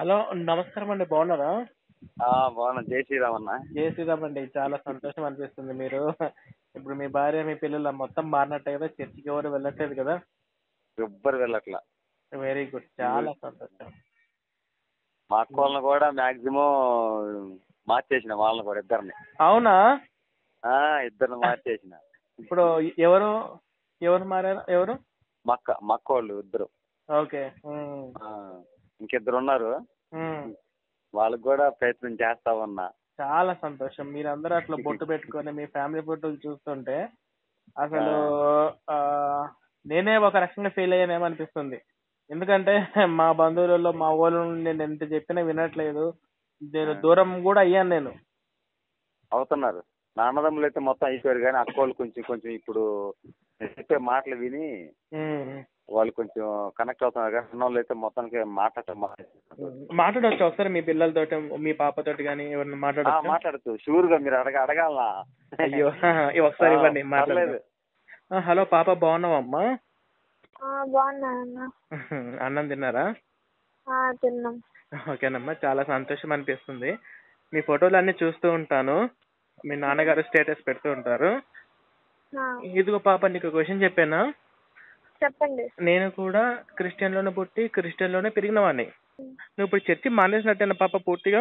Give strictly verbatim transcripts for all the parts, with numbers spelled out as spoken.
Hello, నమస్కారం అండి. బాగున్నారా? ఆ బాగున్నా. జై శ్రీరామ్ అన్న. జై శ్రీరామ్ అండి. చాలా సంతోషం అనిపిస్తుంది. మీరు ఇప్పుడు మీ భార్య మీ పిల్లలు మొత్తం మారినట్టే కదా, చర్చికి ఎవరు వెళ్ళట్లేదు కదా? ఎవ్వరు వెళ్ళట్లా. వెరీ గుడ్, చాలా సంతోషం. మా అక్క వాళ్ళని కూడా మాక్సిమం మార్చేసిన, వాళ్ళని కూడా ఇద్దరిని. అవునా? ఆ ఇద్దరిని మార్చేసిన. ఇప్పుడు ఎవరు ఎవరు మారారు? ఎవరు? మక్క మక్క వాళ్ళు ఇద్దరు. ఓకే. ఇంకిద్దరు ఉన్నారు, వాళ్ళకి కూడా ప్రయత్నం చేస్తా ఉన్నా. చాలా సంతోషం. మీరందరూ అట్లా బొట్టు పెట్టుకొని మీ ఫ్యామిలీ ఫోటోలు చూస్తుంటే అసలు ఆ నేనే ఒక రకంగా ఫీల్ అయ్యానేమనిపిస్తుంది. ఎందుకంటే మా బంధువులలో మా ఊళ్ళో నేను ఎంత చెప్పినా వినట్లేదు. నేను దూరం కూడా అయ్యాను. నేను అవుతున్నారు. నా అన్నదమ్ములు అయితే మొత్తం అయిపోయారు, కానీ అక్క వాళ్ళు కొంచెం కొంచెం ఇప్పుడు చెప్పే మాటలు విని వాళ్ళు కొంచెం కనెక్ట్ అవుతున్నారు. కానీ అన్న వాళ్ళు అయితే మొత్తానికి మాట్లాడటం మాట్లాడవచ్చు. ఒకసారి మీ పిల్లలతోటి మీ పాపతోటి కానీ ఎవరైనా మాట్లాడచ్చు. మాట్లాడచ్చు షూర్ గా. మీరు అడగ అడగాల అయ్యో, ఒకసారి ఇవ్వండి, మాట్లాడలేదు. హలో పాప, బాగున్నావా అమ్మా? బాగున్నా. అన్నం తిన్నారా? తిన్నాం. ఓకేనమ్మా, చాలా సంతోషం అనిపిస్తుంది. మీ ఫోటోలు అన్ని చూస్తూ ఉంటాను. మీ నాన్నగారు స్టేటస్ పెడుతూ ఉంటారు. ఇదిగో పాప, నీకు క్వశ్చన్ చెప్పానా? చెప్పండి. నేను కూడా క్రిస్టియన్ లోనే పుట్టి క్రిస్టియన్ లోనే పెరిగిన వాడిని. నువ్వు ఇప్పుడు చర్చి మానేసినట్టేనా పాప పూర్తిగా?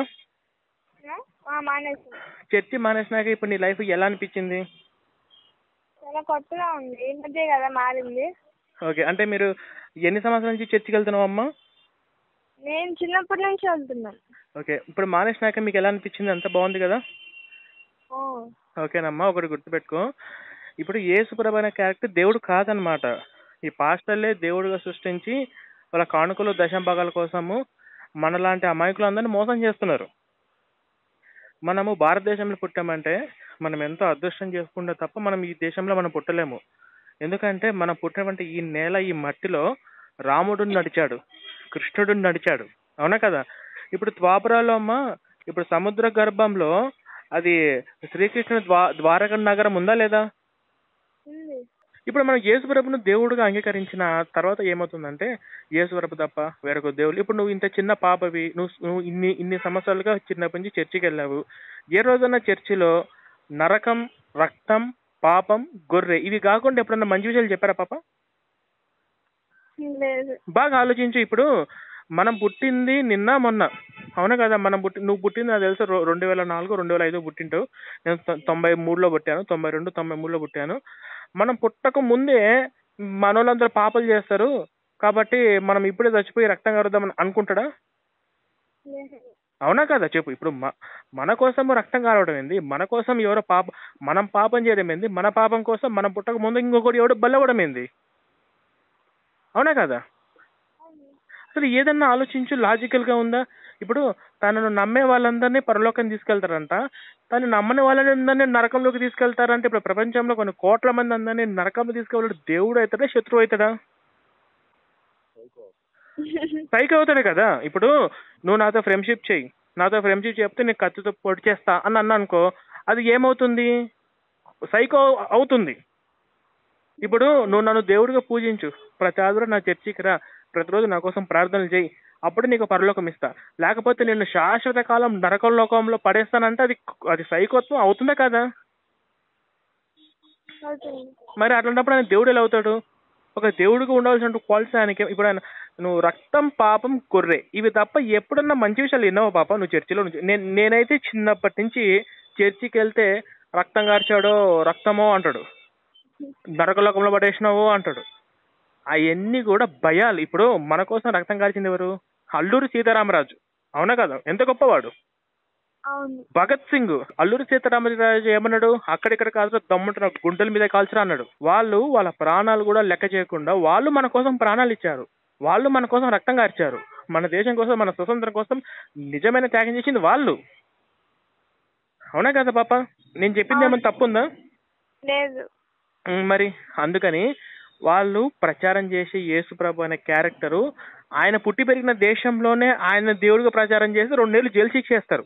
చర్చి మానేసినాక ఇప్పుడు నీ లైఫ్ ఎలా అనిపించింది? చాలా కొత్తగా ఉంది. ఈ మధ్య కదా మారింది. ఓకే, అంటే మీరు ఎన్ని సంవత్సరాల నుంచి చర్చికి వెళ్తున్నావు అమ్మా? నేను చిన్నప్పటి నుంచి వెళ్తున్నాను. ఓకే, ఇప్పుడు మానేసినాక మీకు ఎలా అనిపించింది? అంత బాగుంది కదా? ఓకేనమ్మా, ఒకటి గుర్తుపెట్టుకో. ఇప్పుడు యేసుప్రభు అనే క్యారెక్టర్ దేవుడు కాదనమాట. ఈ పాస్టర్లే దేవుడిగా సృష్టించి వాళ్ళ కానుకలు దశంభాగాల కోసము మనలాంటి అమాయకులందరినీ మోసం చేస్తున్నారు. మనము భారతదేశంలో పుట్టామంటే మనం ఎంతో అదృష్టం చేసుకుంటే తప్ప మనం ఈ దేశంలో మనం పుట్టలేము. ఎందుకంటే మనం పుట్టినటువంటి ఈ నేల, ఈ మట్టిలో రాముడు నడిచాడు, కృష్ణుడు నడిచాడు. అవునా కదా? ఇప్పుడు ద్వాపరాలో అమ్మ, ఇప్పుడు సముద్ర గర్భంలో అది శ్రీకృష్ణ ద్వా ద్వారక నగరం ఉందా లేదా? ఇప్పుడు మనం యేసుప్రభును దేవుడుగా అంగీకరించిన తర్వాత ఏమవుతుందంటే, యేసుప్రభు తప్ప వేరొక దేవుడు. ఇప్పుడు నువ్వు ఇంత చిన్న పాపవి, నువ్వు నువ్వు ఇన్ని ఇన్ని సంవత్సరాలుగా చిన్నప్పటి నుంచి చర్చికి వెళ్ళావు. ఏ రోజన్నా చర్చిలో నరకం, రక్తం, పాపం, గొర్రె ఇవి కాకుండా ఎప్పుడన్నా మంచి విషయాలు చెప్పారా పాప? బాగా ఆలోచించు. ఇప్పుడు మనం పుట్టింది నిన్న మొన్న, అవునా కదా? మనం పుట్టి నువ్వు పుట్టింది నాకు తెలుసు రెండు వేల నాలుగు రెండు వేల ఐదు పుట్టింటావు. నేను తొంభై మూడులో పుట్టాను, తొంభై రెండు తొంభై మూడులో పుట్టాను. మనం పుట్టక ముందే మనోళ్ళందరూ పాపలు చేస్తారు కాబట్టి మనం ఇప్పుడే చచ్చిపోయి రక్తం కారుద్దామని అనుకుంటాడా? అవునా కదా? చెప్పు. ఇప్పుడు మన కోసం రక్తం కారవడం ఏంది? మన కోసం ఎవరో పాప మనం పాపం చేయడం ఏంది? మన పాపం కోసం మనం పుట్టక ముందు ఇంకొకటి ఎవడో బలవడం ఏంది? అవునా కదా? అసలు ఏదన్నా ఆలోచించు, లాజికల్ గా ఉందా? ఇప్పుడు తనను నమ్మే వాళ్ళందరినీ పరలోకం తీసుకెళ్తారంట, తను నమ్మని వాళ్ళందరినీ నరకంలోకి తీసుకెళ్తారంటే ఇప్పుడు ప్రపంచంలో కొన్ని కోట్ల మంది అందరినీ నరకంలో తీసుకెళ్ళాడు దేవుడు అవుతాడా, శత్రువు అవుతాడా? సైకి అవుతాడు కదా. ఇప్పుడు నువ్వు నాతో ఫ్రెండ్షిప్ చెయ్యి, నాతో ఫ్రెండ్షిప్ చెప్తే నీకు కత్తితో పొడి చేస్తా అని అన్నా అనుకో, అది ఏమవుతుంది? సైకో అవుతుంది. ఇప్పుడు నువ్వు నన్ను దేవుడిగా పూజించు, ప్రతి ఆదివారం నా చర్చికి రా, ప్రతిరోజు నా కోసం ప్రార్థనలు చేయి, అప్పుడు నీకు పరలోకం ఇస్తా. లేకపోతే నేను శాశ్వత కాలం నరకం లోకంలో పడేస్తానంటే అది అది సైకోత్వం అవుతుందా కదా? మరి అట్లాంటప్పుడు ఆయన దేవుడు ఎలా అవుతాడు? ఒక దేవుడిగా ఉండాల్సిన క్వాలిటీస్ ఆయనకి. ఇప్పుడు ఆయన నువ్వు రక్తం, పాపం, గొర్రె ఇవి తప్ప ఎప్పుడన్నా మంచి విషయాలు విన్నావా పాప నువ్వు చర్చిలో నుంచి? నేను నేనైతే చిన్నప్పటి నుంచి చర్చికి వెళ్తే రక్తం కార్చాడో రక్తమో అంటాడు, నరకలోకంలో పడేసినావో అంటాడు. అవన్నీ కూడా భయాలు. ఇప్పుడు మన కోసం రక్తం కార్చింది ఎవరు? అల్లూరి సీతారామరాజు. అవునా కదా? ఎంత గొప్పవాడు. భగత్ సింగ్. అల్లూరి సీతారామరాజు ఏమన్నాడు? అక్కడిక్కడ కాల్చరా, దమ్ముంటున్న గుంటల మీద కాల్చరా అన్నాడు. వాళ్ళు వాళ్ళ ప్రాణాలు కూడా లెక్క చేయకుండా వాళ్ళు మన కోసం ప్రాణాలు ఇచ్చారు, వాళ్ళు మన కోసం రక్తం కార్చారు, మన దేశం కోసం, మన స్వతంత్రం కోసం నిజమైన త్యాగం చేసింది వాళ్ళు. అవునా కదా పాప? నేను చెప్పింది ఏమైనా తప్పుందా? లేదు. మరి అందుకని వాళ్ళు ప్రచారం చేసే యేసుప్రభు అనే క్యారెక్టరు ఆయన పుట్టి పెరిగిన దేశంలోనే ఆయన దేవుడిగా ప్రచారం చేసి రెండేళ్ళు జైలు శిక్ష చేస్తారు,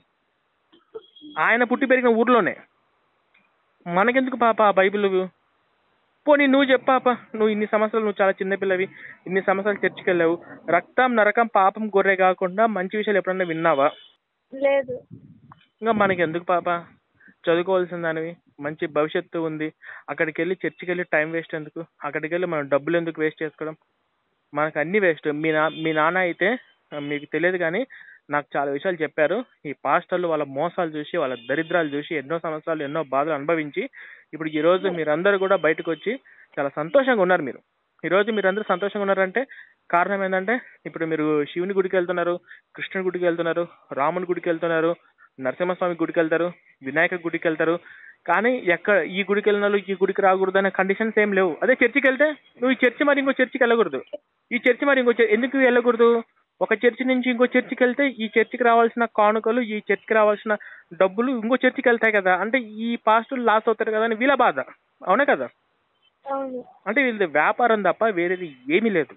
ఆయన పుట్టి పెరిగిన ఊర్లోనే. మనకెందుకు పాప బైబిల్? పోనీ నువ్వు చెప్పాప, నువ్వు ఇన్ని సంవత్సరాలు, నువ్వు చాలా చిన్నపిల్లవి, ఇన్ని సంవత్సరాలు చర్చికి వెళ్ళావు, రక్తం నరకం పాపం గొర్రె కాకుండా మంచి విషయాలు ఎప్పుడన్నా విన్నావా? లేదు. ఇంకా మనకి ఎందుకు పాప, చదువుకోవాల్సిన దానివి, మంచి భవిష్యత్తు ఉంది, అక్కడికి వెళ్ళి చర్చికి వెళ్ళి టైం వేస్ట్ ఎందుకు, అక్కడికి వెళ్ళి మనం డబ్బులు ఎందుకు వేస్ట్ చేసుకోవడం, మనకు అన్ని వేస్ట్. మీ నా మీ నాన్న అయితే మీకు తెలియదు కానీ నాకు చాలా విషయాలు చెప్పారు. ఈ పాస్టర్లు వాళ్ళ మోసాలు చూసి, వాళ్ళ దరిద్రాలు చూసి ఎన్నో సంవత్సరాలు ఎన్నో బాధలు అనుభవించి ఇప్పుడు ఈ రోజు మీరందరూ కూడా బయటకు వచ్చి చాలా సంతోషంగా ఉన్నారు. మీరు ఈ రోజు మీరందరూ సంతోషంగా ఉన్నారంటే కారణం ఏంటంటే ఇప్పుడు మీరు శివుని గుడికి వెళ్తున్నారు, కృష్ణుని గుడికి వెళ్తున్నారు, రాముని గుడికి వెళ్తున్నారు, నరసింహస్వామి గుడికి వెళ్తారు, వినాయక గుడికి వెళ్తారు. కానీ ఎక్కడ ఈ గుడికి వెళ్ళిన వాళ్ళు ఈ గుడికి రాకూడదు అనే కండిషన్స్ ఏం లేవు. అదే చర్చికి వెళ్తే నువ్వు ఈ చర్చి మరి ఇంకో చర్చికి వెళ్ళకూడదు, ఈ చర్చి మరి ఇంకో ఎందుకు వెళ్ళకూడదు, ఒక చర్చి నుంచి ఇంకో చర్చికి వెళ్తే ఈ చర్చికి రావాల్సిన కానుకలు, ఈ చర్చికి రావాల్సిన డబ్బులు ఇంకో చర్చికి వెళ్తాయి కదా, అంటే ఈ పాస్టులు లాస్ అవుతారు కదా అని వీళ్ళ బాధ. అవునా కదా? అంటే వీళ్ళది వ్యాపారం తప్ప వేరేది ఏమీ లేదు.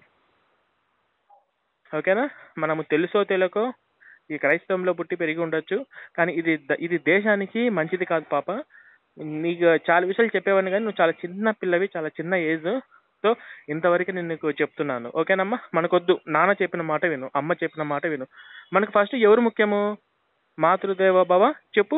ఓకేనా? మనము తెలుసో తెలియకో ఈ క్రైస్తవంలో పుట్టి పెరిగి ఉండొచ్చు, కానీ ఇది ఇది దేశానికి మంచిది కాదు పాప. నీకు చాలా విషయాలు చెప్పేవాడిని కానీ నువ్వు చాలా చిన్న పిల్లవి, చాలా చిన్న ఏజ్. సో ఇంతవరకు నేను నీకు చెప్తున్నాను. ఓకేనమ్మా? మనకొద్దు నాన్న చెప్పిన మాట విను, అమ్మ చెప్పిన మాట విను. మనకు ఫస్ట్ ఎవరు ముఖ్యము? మాతృదేవోభవ చెప్పు,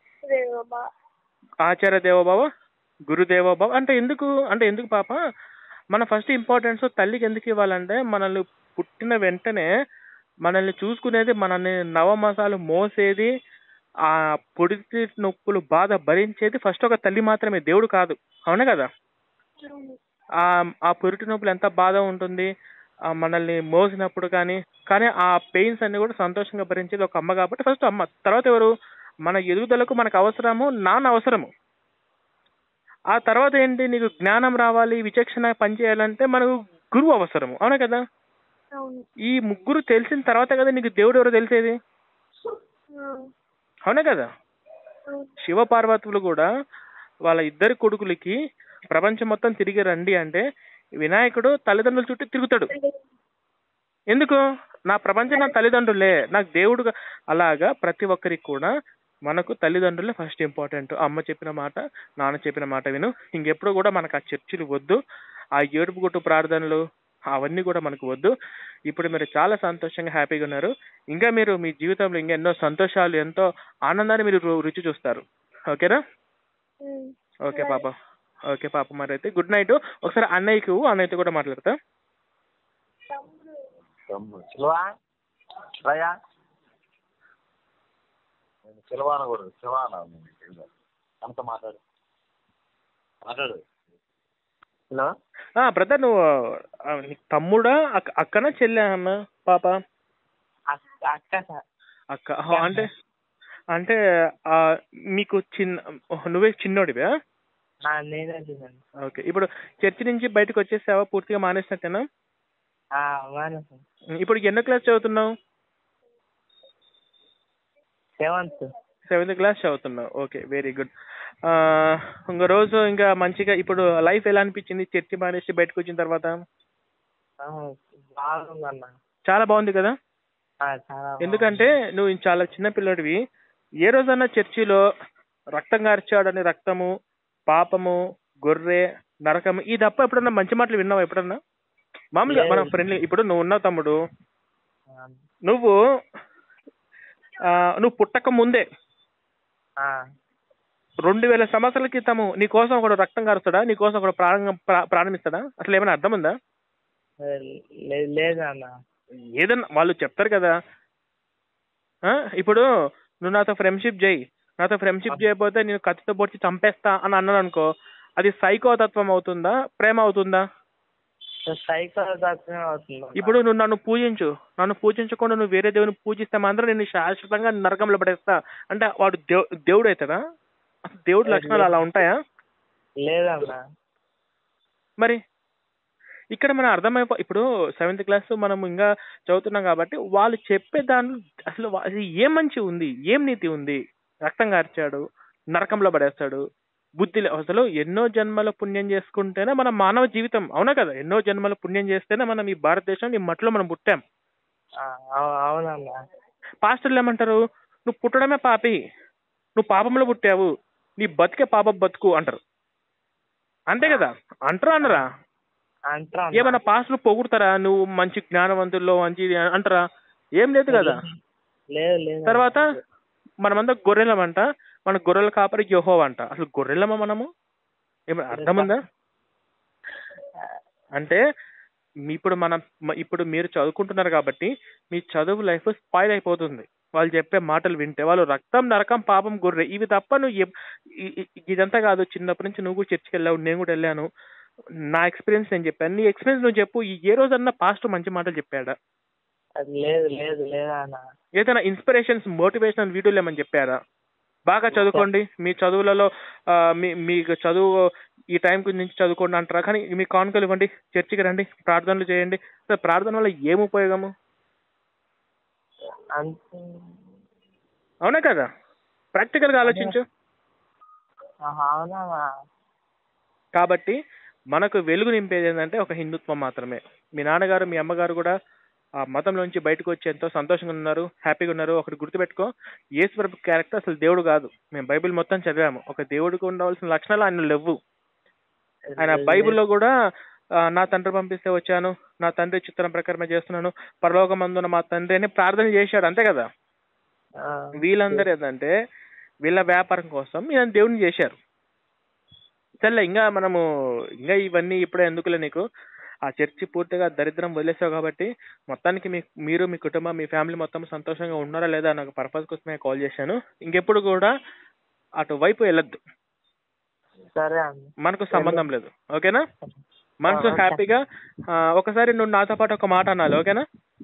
ఆచార్య దేవోభవ, గురుదేవోభవ. అంటే ఎందుకు అంటే ఎందుకు పాప, మన ఫస్ట్ ఇంపార్టెన్స్ తల్లికి ఎందుకు ఇవ్వాలంటే మనల్ని పుట్టిన వెంటనే మనల్ని చూసుకునేది, మనల్ని నవమాసాలు మోసేది, ఆ పొడిచి నొప్పులు బాధ భరించేది ఫస్ట్ ఒక తల్లి మాత్రమే, దేవుడు కాదు. అవునా కదా? ఆ ఆ పొరిటి నొప్పులు ఎంత బాధ ఉంటుంది మనల్ని మోసినప్పుడు, కానీ కానీ ఆ పెయిన్స్ అన్ని కూడా సంతోషంగా భరించేది ఒక అమ్మ. కాబట్టి ఫస్ట్ అమ్మ. తర్వాత ఎవరు? మన ఎదుగుదలకు మనకు అవసరము నాన్న అవసరము. ఆ తర్వాత ఏంటి, నీకు జ్ఞానం రావాలి, విచక్షణ పనిచేయాలంటే మనకు గురువు అవసరము. అవునా కదా? ఈ ముగ్గురు తెలిసిన తర్వాత కదా నీకు దేవుడు ఎవరో తెలిసేది. అవునా కదా? శివ పార్వతులు కూడా వాళ్ళ ఇద్దరి కొడుకులకి ప్రపంచం మొత్తం తిరిగి రండి అంటే వినాయకుడు తల్లిదండ్రుల చుట్టూ తిరుగుతాడు. ఎందుకు? నా ప్రపంచం నా తల్లిదండ్రులే, నాకు దేవుడు. అలాగా ప్రతి ఒక్కరికి కూడా మనకు తల్లిదండ్రులే ఫస్ట్ ఇంపార్టెంట్. అమ్మ చెప్పిన మాట, నాన్న చెప్పిన మాట విను. ఇంకెప్పుడు కూడా మనకు ఆ చర్చిలు వద్దు, ఆ ఏడుపు గుట్టు ప్రార్థనలు అవన్నీ కూడా మనకు వద్దు. ఇప్పుడు మీరు చాలా సంతోషంగా హ్యాపీగా ఉన్నారు. ఇంకా మీరు మీ జీవితంలో ఇంకా ఎన్నో సంతోషాలు, ఎంతో ఆనందాన్ని మీరు రుచి చూస్తారు. ఓకేనా? ఓకే పాప. ఓకే పాప, మరి అయితే గుడ్ నైట్. ఒకసారి అన్నయ్యకు అన్నయ్యతో కూడా మాట్లాడతా. హలో బ్రదర్, నువ్వు తమ్ముడా అక్కనా చెల్లె అన్న పాప? అక్క. అంటే అంటే మీకు చిన్న నువ్వే చిన్నోడివా? ఓకే. ఇప్పుడు చర్చి నుంచి బయటకు వచ్చేసావా? పూర్తిగా మానేసినట్టేనా? ఇప్పుడు ఎన్నో క్లాస్ చదువుతున్నావు? సెవెంత్ సెవెంత్ క్లాస్ చదువుతున్నావు. Okay, very good. ఇంకో రోజు ఇంకా మంచిగా ఇప్పుడు లైఫ్ ఎలా అనిపించింది చర్చి మానేసి బయటకు వచ్చిన తర్వాత? చాలా బాగుంది కదా? ఎందుకంటే నువ్వు చాలా చిన్న పిల్లడివి. ఏ రోజన్నా చర్చిలో రక్తం కార్చాడని, రక్తము, పాపము, గొర్రె, నరకము ఈ తప్ప ఎప్పుడన్నా మంచి మాటలు విన్నావా ఎప్పుడన్నా? మామూలుగా మన ఫ్రెండ్లీ. ఇప్పుడు నువ్వు ఉన్నావు తమ్ముడు, నువ్వు నువ్వు పుట్టక ముందే రెండు వేల సంవత్సరాల క్రితము నీ కోసం ఒకడు రక్తం కారుస్తాడా? నీ కోసం ఒకడు ప్రాణం ప్రాణమిస్తాడా? అసలు ఏమైనా అర్థం ఉందా? ఏదన్నా వాళ్ళు చెప్తారు కదా. ఇప్పుడు నువ్వు నాతో ఫ్రెండ్షిప్ చేయి, నాతో ఫ్రెండ్షిప్ చేయకపోతే నేను కత్తితో పొడిచి చంపేస్తా అని అన్నాను అనుకో, అది సైకోతత్వం అవుతుందా, ప్రేమ అవుతుందా? ఇప్పుడు నువ్వు నన్ను పూజించు, నన్ను పూజించకుండా నువ్వు వేరే దేవుని పూజిస్తే మాత్రం నేను శాశ్వతంగా నరకంలో పడేస్తా అంటే వాడు దేవు దేవుడు అవుతాడా? దేవుడి లక్షణాలు అలా ఉంటాయా? లేదన్నా. మరి ఇక్కడ మనం అర్థమైపో ఇప్పుడు సెవెంత్ క్లాస్ మనం ఇంకా చదువుతున్నాం కాబట్టి వాళ్ళు చెప్పే దాంట్లో అసలు ఏం మంచి ఉంది, ఏం నీతి ఉంది? రక్తం కార్చాడు, నరకంలో పడేస్తాడు, బుద్ధి అసలు ఎన్నో జన్మల పుణ్యం చేసుకుంటేనే మన మానవ జీవితం. అవునా కదా? ఎన్నో జన్మల పుణ్యం చేస్తేనే మనం ఈ భారతదేశం ఈ మట్టిలో మనం పుట్టాం. అవునన్నా. పాస్టర్లు ఏమంటారు? నువ్వు పుట్టడమే పాపి, నువ్వు పాపంలో పుట్టావు, నీ బతికే పాప బతుకు అంటారు. అంతే కదా, అంటారా అనరా? అంటారా? ఏమన్నా పాస్టర్ పొగుడతారా నువ్వు మంచి జ్ఞానవంతుల్లో మంచి అంటారా? ఏం లేదు కదా. లేదు లేదు. తర్వాత మనమంతా గొర్రెలమంట, మన గొర్రెల కాపరి యెహోవా అంట. అసలు గొర్రెలమా మనము? ఏమన్నా అర్థముందా? అంటే ఇప్పుడు మనం ఇప్పుడు మీరు చదువుకుంటున్నారు కాబట్టి మీ చదువు లైఫ్ స్పాయిల్ అయిపోతుంది వాళ్ళు చెప్పే మాటలు వింటే. వాళ్ళు రక్తం నరకం పాపం గొర్రె ఇవి తప్ప నువ్వు ఎప్- ఇ- ఇ- ఇదంతా కాదు. చిన్నప్పటి నుంచి నువ్వు కూడా చర్చికి వెళ్ళావు, నేను కూడా వెళ్ళాను. నా ఎక్స్పీరియన్స్ నేను చెప్పాను, నీ ఎక్స్పీరియన్స్ నువ్వు చెప్పు. ఈ ఏ రోజన్నా పాస్టర్ మంచి మాటలు చెప్పాడా? అది లేదు లేదు లేదా అన్న. ఏదైనా ఇన్స్పిరేషన్స్ మోటివేషనల్ వీడియోలు ఏమని చెప్పారా? బాగా చదువుకోండి, మీ చదువులలో ఆ, మీ మీకు చదువు ఈ టైం నుంచి చదువుకోండి అంటారా? కానీ మీ కానుకలు ఇవ్వండి, చర్చికి రండి, ప్రార్థనలు చేయండి. అసలు ప్రార్థన వల్ల ఏం ఉపయోగము? అంతే. అవునా కదా? ప్రాక్టికల్గా ఆలోచించు. ఆహా, అవునా? కాబట్టి మనకు వెలుగు నింపేది ఏంటంటే ఒక హిందుత్వం మాత్రమే. మీ నాన్నగారు మీ అమ్మగారు కూడా ఆ మతంలోంచి బయటకు వచ్చి ఎంతో సంతోషంగా ఉన్నారు, హ్యాపీగా ఉన్నారు. ఒకటి గుర్తుపెట్టుకో, యేసుప్రభు క్యారెక్టర్ అసలు దేవుడు కాదు. మేము బైబిల్ మొత్తం చదివాము. ఒక దేవుడికి ఉండవలసిన లక్షణాలు ఆయన లేవు. ఆయన బైబిల్లో కూడా ఆ, నా తండ్రి పంపిస్తే వచ్చాను, నా తండ్రి చిత్రం ప్రకారమే చేస్తున్నాను, పరలోకమందున మా తండ్రి అని ప్రార్థన చేశాడు. అంతే కదా? ఆ, వీళ్ళందరూ ఏంటంటే వీళ్ళ వ్యాపారం కోసం ఈయన దేవుడిని చేశారు. సరే, ఇంకా మనము ఇంకా ఇవన్నీ ఇప్పుడే ఎందుకులే నీకు. ఆ చర్చి పూర్తిగా దరిద్రం వదిలేసావు కాబట్టి మొత్తానికి మీ మీరు మీ కుటుంబం మీ ఫ్యామిలీ మొత్తం సంతోషంగా ఉన్నారా లేదా నాకు పర్పస్ కోసమే కాల్ చేశాను. ఇంకెప్పుడు కూడా అటువైపు వెళ్ళొద్దు, సరే అన్న. మనకు సంబంధం లేదు. ఓకేనా? మనసు హ్యాపీగా ఆ, ఒకసారి నువ్వు నాతో పాటు ఒక మాట అనాలి. ఓకేనా?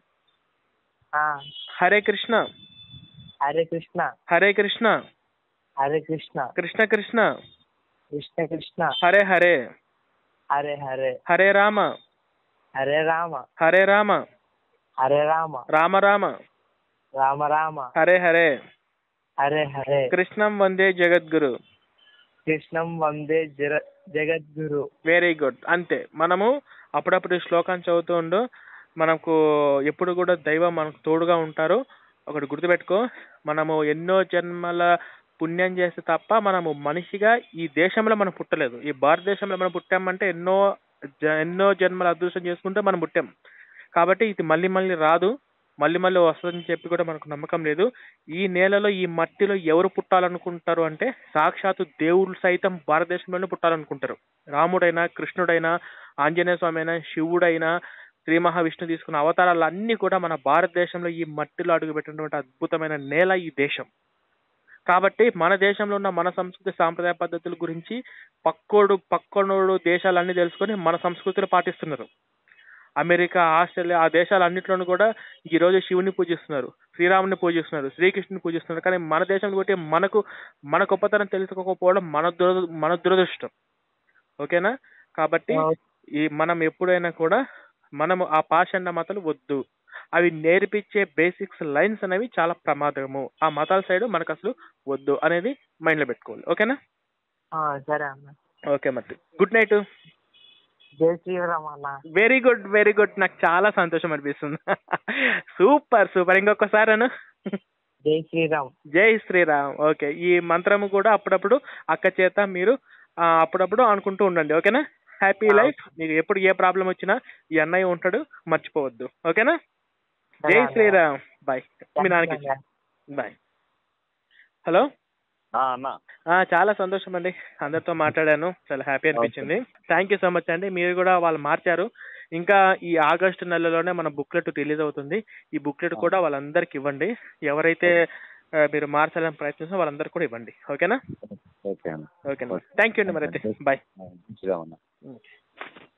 ఆ, హరే కృష్ణ హరే కృష్ణ హరే కృష్ణ హరే కృష్ణ కృష్ణ కృష్ణ కృష్ణ కృష్ణ హరే హరే హరే హరే హరే రామ హరే రామ హరే రామ హరే రామ రామ రామ రామ రామ హరే హరే హరే హరే కృష్ణం వందే జగద్గురు. కృష్ణం వందే జర జగద్గురు. Very good. అంతే. మనము అప్పుడప్పుడు ఈ శ్లోకాన్ని చదువుతూ ఉండు. మనకు ఎప్పుడు కూడా దైవం మనకు తోడుగా ఉంటారు. ఒకటి గుర్తుపెట్టుకో, మనము ఎన్నో జన్మల పుణ్యం చేస్తే తప్ప మనము మనిషిగా ఈ దేశంలో మనం పుట్టలేదు. ఈ భారతదేశంలో మనం పుట్టామంటే ఎన్నో జ- ఎన్నో జన్మల అదృష్టం చేసుకుంటే మనం పుట్టాం. కాబట్టి ఇది మళ్ళీ మళ్ళీ రాదు, మళ్ళీ మళ్ళీ వస్తుందని చెప్పి కూడా మనకు నమ్మకం లేదు. ఈ నేలలో ఈ మట్టిలో ఎవరు పుట్టాలనుకుంటారు అంటే సాక్షాత్తు దేవుళ్ళు సైతం భారతదేశంలోనే పుట్టాలనుకుంటారు. రాముడైనా, కృష్ణుడైనా, ఆంజనేయ స్వామి అయినా, శివుడైనా, శ్రీ మహావిష్ణు తీసుకున్న అవతారాలు అన్ని కూడా మన భారతదేశంలో ఈ మట్టిలో అడుగుపెట్టినటువంటి అద్భుతమైన నేల ఈ దేశం. కాబట్టి మన దేశంలో ఉన్న మన సంస్కృతి సాంప్రదాయ పద్ధతుల గురించి పక్కోడు పక్కనోడు దేశాలన్నీ తెలుసుకొని మన సంస్కృతిని పాటిస్తున్నారు. అమెరికా, ఆస్ట్రేలియా ఆ దేశాలన్నింటిలోనూ కూడా ఈ రోజు శివుని పూజిస్తున్నారు, శ్రీరాముని పూజిస్తున్నారు, శ్రీకృష్ణుని పూజిస్తున్నారు. కానీ మన దేశంలో బట్టి మనకు మన గొప్పతనం తెలుసుకోకపోవడం మన దురద మన దురదృష్టం. ఓకేనా? కాబట్టి ఈ మనం ఎప్పుడైనా కూడా మనము ఆ పాషండ మతాలు వద్దు. అవి నేర్పించే బేసిక్స్ లైన్స్ అనేవి చాలా ప్రమాదము. ఆ మతాల సైడ్ మనకు అసలు వద్దు అనేది మైండ్ లో పెట్టుకోవాలి. ఓకేనా? ఆ, సరే అన్న. ఓకే మరి, గుడ్ నైట్. జై శ్రీరామ్ అన్న. Very good very good. నాకు చాలా సంతోషం అనిపిస్తుంది. Super super. ఇంకొకసారి అను. జై శ్రీరామ్. జై శ్రీరామ్. ఓకే. ఈ మంత్రము కూడా అప్పుడప్పుడు అక్క చేత మీరు ఆ, అప్పుడప్పుడు అనుకుంటూ ఉండండి. ఓకేనా? Happy life. మీకు ఎప్పుడు ఏ ప్రాబ్లం వచ్చినా ఈ అన్నయ్య ఉంటాడు, మర్చిపోవద్దు. ఓకేనా? జై శ్రీరామ్. బాయ్. మీ నాన్నకి బాయ్. హలో. ఆ, అన్న ఆ, చాలా సంతోషం అండి, అందరితో మాట్లాడాను, చాలా హ్యాపీ అనిపించింది. థ్యాంక్ యూ సో మచ్ అండి. మీరు కూడా వాళ్ళు మార్చారు. ఇంకా ఈ ఆగస్టు నెలలోనే మన బుక్లెట్ రిలీజ్ అవుతుంది. ఈ బుక్లెట్ కూడా వాళ్ళందరికి ఇవ్వండి. ఎవరైతే ఆ, మీరు మార్చాలని ప్రయత్నిస్తారో వాళ్ళందరికీ కూడా ఇవ్వండి. ఓకేనా? ఓకే అన్న. ఓకేనా? థ్యాంక్ యూ అండి. మరి అయితే బాయ్. మంచిగా ఉన్నా.